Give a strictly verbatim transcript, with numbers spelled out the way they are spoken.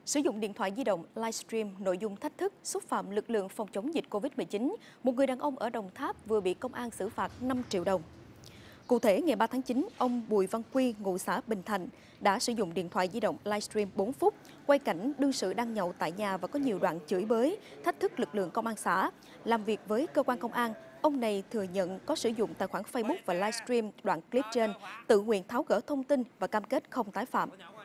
Sử dụng điện thoại di động livestream nội dung thách thức, xúc phạm lực lượng phòng chống dịch Covid mười chín, một người đàn ông ở Đồng Tháp vừa bị công an xử phạt năm triệu đồng. Cụ thể, ngày ba tháng chín, ông Bùi Văn Quy, ngụ xã Bình Thạnh, đã sử dụng điện thoại di động livestream bốn phút, quay cảnh đương sự đang nhậu tại nhà và có nhiều đoạn chửi bới, thách thức lực lượng công an xã. Làm việc với cơ quan công an, ông này thừa nhận có sử dụng tài khoản Facebook và livestream đoạn clip trên, tự nguyện tháo gỡ thông tin và cam kết không tái phạm.